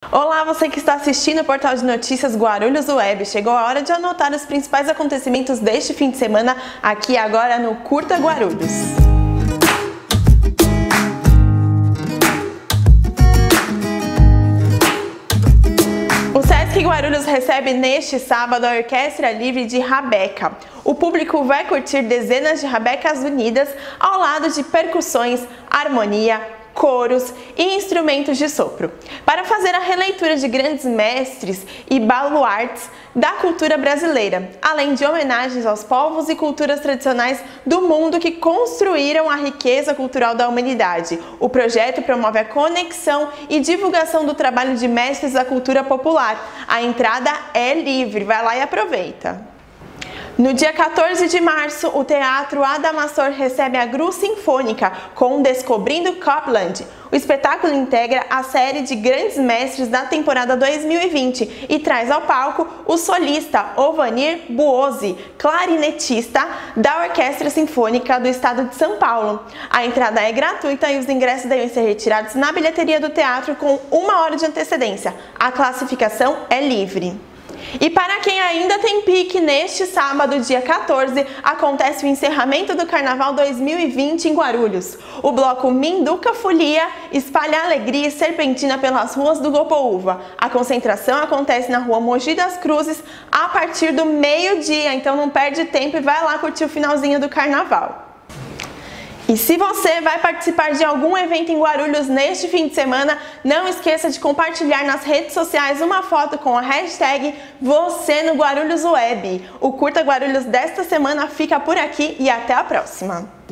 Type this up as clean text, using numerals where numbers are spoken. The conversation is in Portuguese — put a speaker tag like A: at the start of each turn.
A: Olá, você que está assistindo o portal de notícias Guarulhos Web. Chegou a hora de anotar os principais acontecimentos deste fim de semana aqui agora no Curta Guarulhos. O Sesc Guarulhos recebe neste sábado a Orquestra Livre de Rabeca. O público vai curtir dezenas de rabecas unidas ao lado de percussões, harmonia, coros e instrumentos de sopro, para fazer a releitura de grandes mestres e baluartes da cultura brasileira, além de homenagens aos povos e culturas tradicionais do mundo que construíram a riqueza cultural da humanidade. O projeto promove a conexão e divulgação do trabalho de mestres da cultura popular. A entrada é livre, vai lá e aproveita! No dia 14 de março, o Teatro Adamastor recebe a GRU Sinfônica com Descobrindo Copland. O espetáculo integra a série de grandes mestres da temporada 2020 e traz ao palco o solista Ovanir Buozzi, clarinetista da Orquestra Sinfônica do Estado de São Paulo. A entrada é gratuita e os ingressos devem ser retirados na bilheteria do teatro com 1 hora de antecedência. A classificação é livre. E para quem ainda tem pique, neste sábado, dia 14, acontece o encerramento do Carnaval 2020 em Guarulhos. O bloco Minduca Folia espalha alegria e serpentina pelas ruas do Gopoúva. A concentração acontece na rua Mogi das Cruzes a partir do meio-dia, então não perde tempo e vai lá curtir o finalzinho do Carnaval. E se você vai participar de algum evento em Guarulhos neste fim de semana, não esqueça de compartilhar nas redes sociais uma foto com a hashtag Você no Guarulhos Web. O Curta Guarulhos desta semana fica por aqui e até a próxima!